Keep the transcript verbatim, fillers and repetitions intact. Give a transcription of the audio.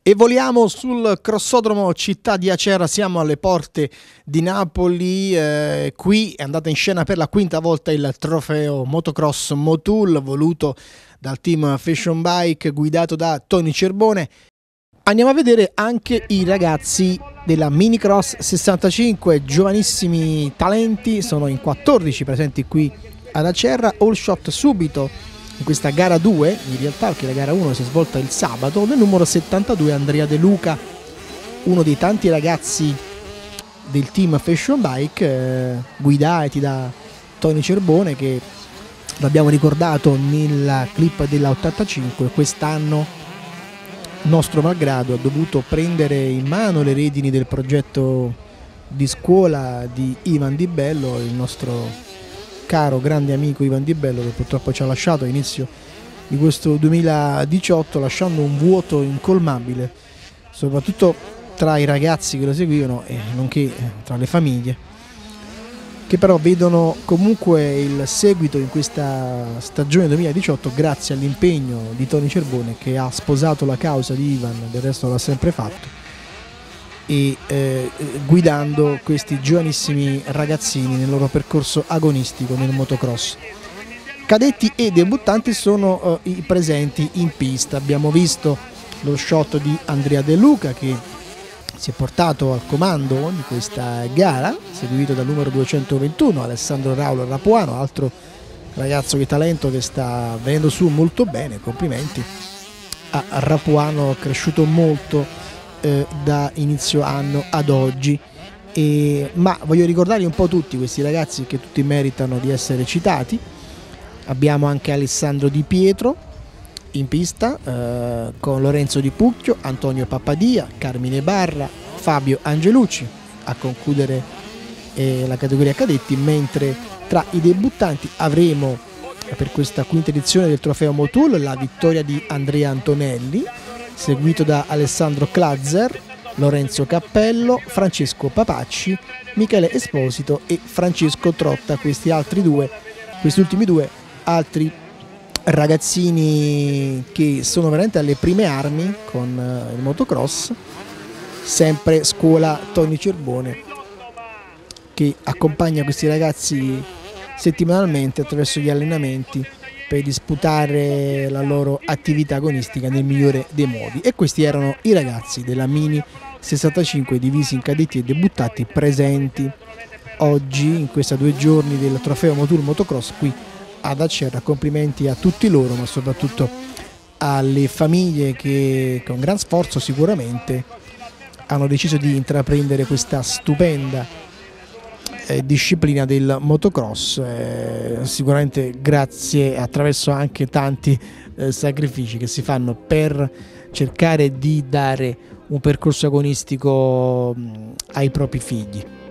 E voliamo sul crossodromo Città di Acerra, siamo alle porte di Napoli, eh, qui è andata in scena per la quinta volta il trofeo motocross Motul voluto dal team Fashion Bike guidato da Tony Cerbone. Andiamo a vedere anche i ragazzi della Minicross sessantacinque, giovanissimi talenti, sono in quattordici presenti qui ad Acerra. All shot subito in questa gara due, in realtà perché la gara uno si è svolta il sabato, del numero settantadue Andrea De Luca, uno dei tanti ragazzi del team Fashion Bike, eh, guidati da Tony Cerbone, che l'abbiamo ricordato nella clip della ottantacinque. Quest'anno, nostro malgrado, ha dovuto prendere in mano le redini del progetto di scuola di Ivan Di Bello, il nostro caro grande amico Ivan Di Bello, che purtroppo ci ha lasciato all'inizio di questo duemiladiciotto, lasciando un vuoto incolmabile soprattutto tra i ragazzi che lo seguivano e nonché tra le famiglie, che però vedono comunque il seguito in questa stagione duemiladiciotto grazie all'impegno di Tony Cerbone, che ha sposato la causa di Ivan, del resto l'ha sempre fatto, e eh, guidando questi giovanissimi ragazzini nel loro percorso agonistico nel motocross. Cadetti e debuttanti sono eh, i presenti in pista. Abbiamo visto lo shot di Andrea De Luca, che si è portato al comando di questa gara, seguito dal numero duecentoventuno Alessandro Raulo Rapuano, altro ragazzo di talento che sta venendo su molto bene. Complimenti a Rapuano, cresciuto molto eh, da inizio anno ad oggi. E, ma voglio ricordarli un po' tutti questi ragazzi, che tutti meritano di essere citati. Abbiamo anche Alessandro Di Pietro in pista, eh, con Lorenzo Di Pucchio, Antonio Pappadia, Carmine Barra, Fabio Angelucci a concludere eh, la categoria cadetti, mentre tra i debuttanti avremo per questa quinta edizione del trofeo Motul la vittoria di Andrea Antonelli, seguito da Alessandro Klazzer, Lorenzo Cappello, Francesco Papacci, Michele Esposito e Francesco Trotta. Questi altri due, questi ultimi due altri ragazzini che sono veramente alle prime armi con il motocross, sempre scuola Tony Cerbone, che accompagna questi ragazzi settimanalmente attraverso gli allenamenti per disputare la loro attività agonistica nel migliore dei modi. E questi erano i ragazzi della Mini sessantacinque, divisi in cadetti e debuttati, presenti oggi in questi due giorni del trofeo Motul Motocross qui ad Acerra. Complimenti a tutti loro, ma soprattutto alle famiglie che con gran sforzo sicuramente hanno deciso di intraprendere questa stupenda eh, disciplina del motocross, eh, sicuramente grazie attraverso anche tanti eh, sacrifici che si fanno per cercare di dare un percorso agonistico mh, ai propri figli.